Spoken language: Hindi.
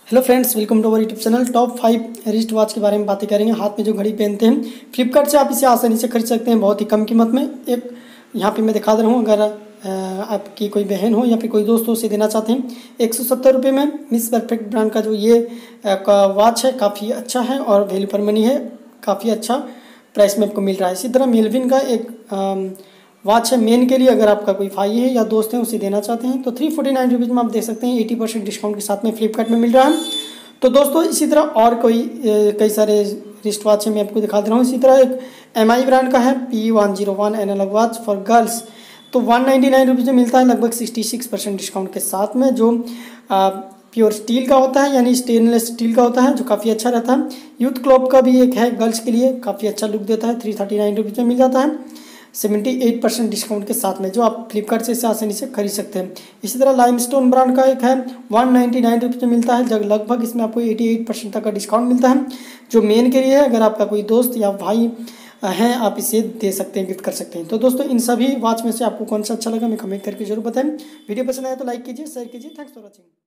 Hello friends, welcome to our YouTube channel. Top 5 wrist watch के बारे में बातें करेंगे। हाथ में जो घड़ी पहनते हैं, फ्लिपकार्ट से आप इसे आसानी से खरीद सकते हैं बहुत ही कम कीमत में। एक यहाँ पे मैं दिखा दे रहा हूँ, अगर आपकी कोई बहन हो या फिर कोई दोस्त हो उसे देना चाहते हैं। 170 रुपये में मिस परफेक्ट ब्रांड का जो ये वॉच है काफ़ी अच्छा है और वैल्यू फॉर मनी है, काफ़ी अच्छा प्राइस में आपको मिल रहा है। इसी तरह मेल्विन का एक वॉच है मेन के लिए, अगर आपका कोई भाई है या दोस्त है उसे देना चाहते हैं तो 349 रुपीज़ में आप देख सकते हैं। 80% डिस्काउंट के साथ में फ्लिपकार्ट में मिल रहा है। तो दोस्तों इसी तरह और कई सारे रिस्ट वॉच है मैं आपको दिखा दे रहा हूँ। इसी तरह एक MI ब्रांड का है P101 analogue watch for girls, तो 199 रुपीज़ में मिलता है, लगभग 66% डिस्काउंट के साथ में। जो प्योर स्टील का होता है, यानी स्टेनलेस स्टील का होता है, जो काफ़ी अच्छा रहता है। यूथ क्लब का भी एक है गर्ल्स के लिए, काफ़ी अच्छा लुक देता है। 339 रुपीज़ में मिल जाता है 78% डिस्काउंट के साथ में, जो आप फ्लिपकार्ट से इसे आसानी से खरीद सकते हैं। इसी तरह लाइमस्टोन ब्रांड का एक है 199 रुपीज़ में मिलता है, जब लगभग इसमें आपको 88% तक का डिस्काउंट मिलता है, जो मेन के लिए है। अगर आपका कोई दोस्त या भाई हैं आप इसे दे सकते हैं, गिफ्ट कर सकते हैं। तो दोस्तों इन सभी वॉच में से आपको कौन सा अच्छा लगा हमें कमेंट करके जरूर बताएं। वीडियो पसंद आया तो लाइक कीजिए, शेयर कीजिए। Thanks for watching.